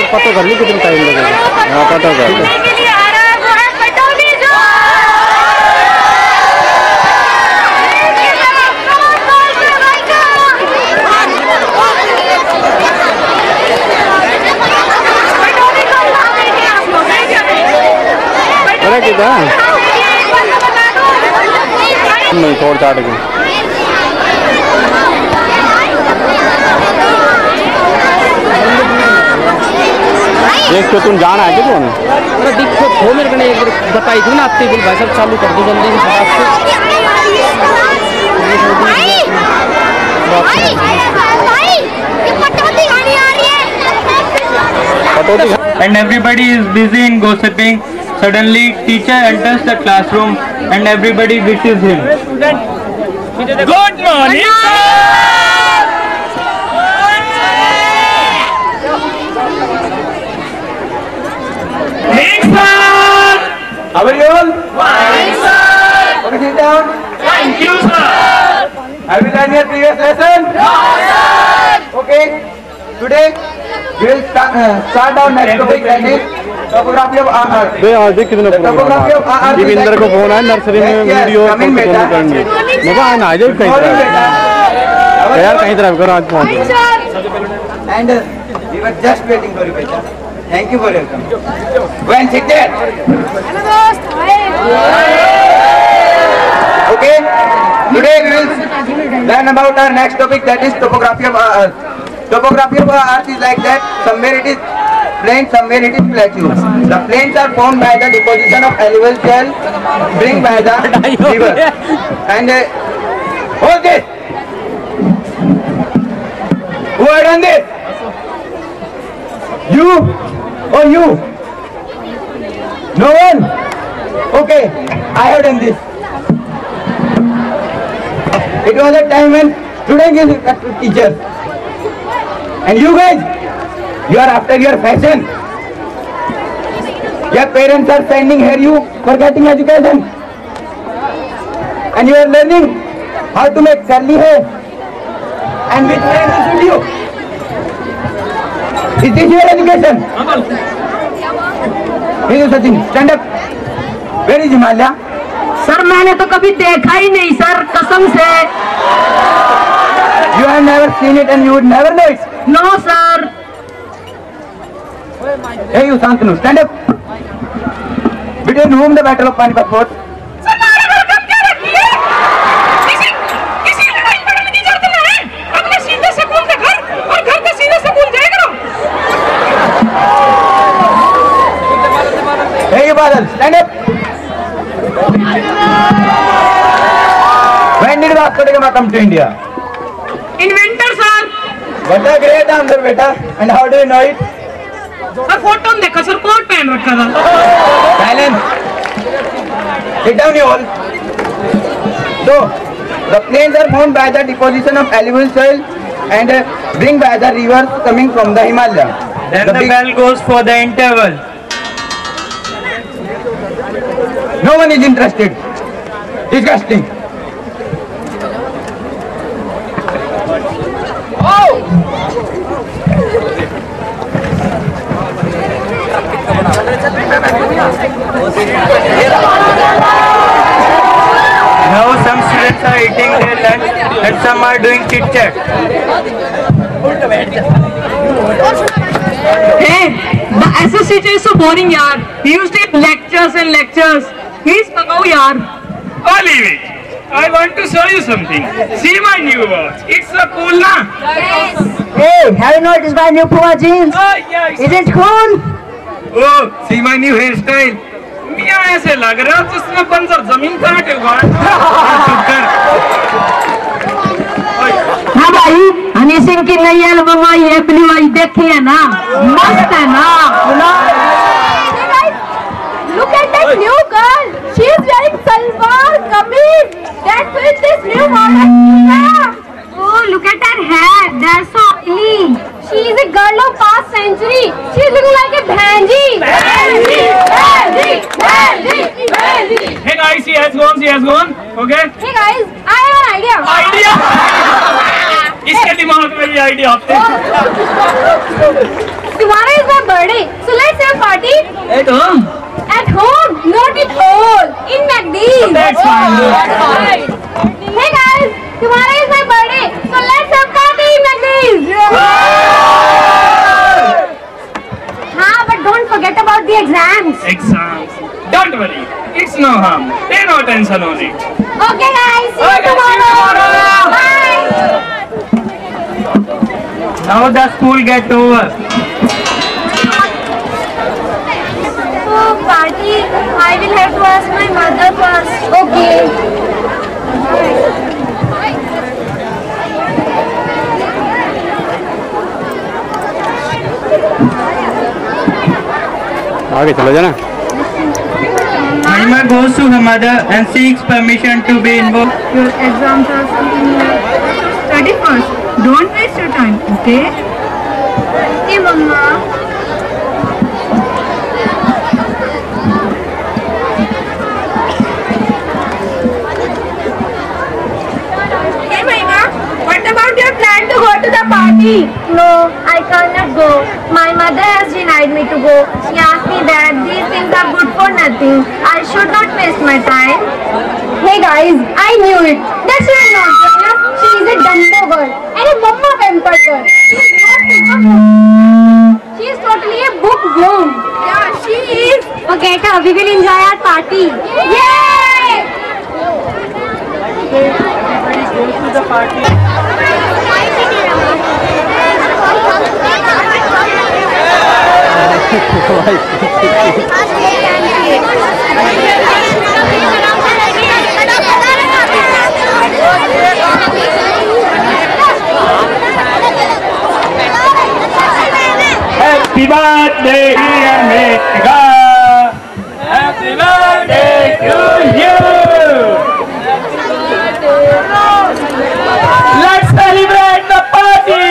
पता कर ली कितना टाइम लगेगा। हाँ पता कर ली। कितना नहीं छोड़ चाट के एक तो तुम जाना है क्या? अरे देखो थो मेरे को एक बताई थी ना आपके बिल भाई साहब चालू कर दो जल्दी से फटाफट। And everybody is busy in gossiping. Suddenly, teacher enters the classroom and everybody wishes him. Good morning, sir! Next, sir! How are you all? Fine, sir! Okay, sit down. Thank you, sir! Have you done your previous lesson? No, sir! Okay. Today, we will start our next topic, that is topography of Earth. देख कितने देवेंद्र को phone है nursery में video करेंगे मजा आना आ जाए कहीं तरह यार कहीं तरह करो आज पहुँच। And we were just waiting for you, beta. Thank you for your coming. Go and sit there. Okay. Today we will learn about our next topic, that is topography of Earth. Topography of Earth is like that. Somewhere it is plain, somewhere it is plateau. The plains are formed by the deposition of alluvial gel bring by the river. And hold this. Who had done this? You or you? No one? Okay, I have done this. It was a time when students is respected teachers. And you guys, you are after your fashion. Your parents are sending here you for getting education. And you are learning how to make curly hair. And which parents will you? Is this your education? Here is Sachin, stand up. Where is Himalaya? Sir मैंने तो कभी देखा ही नहीं sir कसम से। You have never seen it and you would never know it. No sir. Hey you Santanu, stand up. Between whom the battle of Panipat fought? Sir हमारे घर कब क्या रखी है? किसी लड़ाई पड़ने की जरूरत नहीं है। अपने सीधे स्कूल से घर और घर से सीधे स्कूल जाया करो। Hey you Badal, stand up. When did Vasco da Gama come to India? Inventor sir. What a great answer, beta. And how do you know it? Sir photo में देखा सर कोट पहन रखा था। Silence. Sit down you all. So, the plains are formed by the deposition of alluvial soil and bring by the rivers coming from the Himalaya. Then the bell goes for the interval. No one is interested. Disgusting. Now some students are eating their lunch and some are doing chit chat. Hey, the associate is so boring यार. He used to give lectures and lectures. He's pagao यार. Oh, leave it. I want to show you something. See my new watch. It's so cool, na? Yes. Hey, have you noticed my new Puma jeans? Oh, yes. Is it cool? Oh, see my new hairstyle. मियाँ ऐसे लग रहा है जिसमें बंजर जमीन कहाँ के उगाड़। हाँ भाई, हनी सिंह की नई एल्बम आई है, ब्लू आई देखी है ना? मस्त है ना? Look at that new girl. She is wearing salwar kameez that fits this new model. Oh, look at her hair. That's so oily. She is a girl of past century. She is looking like a bhanji. Hey guys, she has gone. Okay? Hey guys, I have an idea. Idea? इसके दिमाग में ये idea आते हैं। tomorrow is my birthday, so let's have a party. At home? At home, not at all. In McD's. That's fine. Hey guys, tomorrow is my birthday, so let's have party in McD's. हाँ, but don't forget about the exams. Exams. Don't worry. It's no harm. Pay no attention on it. Okay guys, see you tomorrow. Bye. Now the school get over. Oh, party. I will have to ask my mother first. Okay. आगे चलो जाना। Naima goes to her mother and seeks permission to be involved. Your exams are something like study first. Don't waste your time, okay? Okay, Mama. Hey, Naima, what about your plan to go to the party? No, I cannot go. My mother has denied me to go. She asked me that these things are good for nothing. I should not waste my time. Hey guys, I knew it. That she is not Jaya. She is a Dumbo girl and a Mama pampered girl. She is not Peppa. She is totally a bookworm. Yeah, she is. Forget her. We will enjoy our party. Yay! Everybody goes to the party. Happy birthday, Mega! Happy birthday to you! Let's celebrate the party!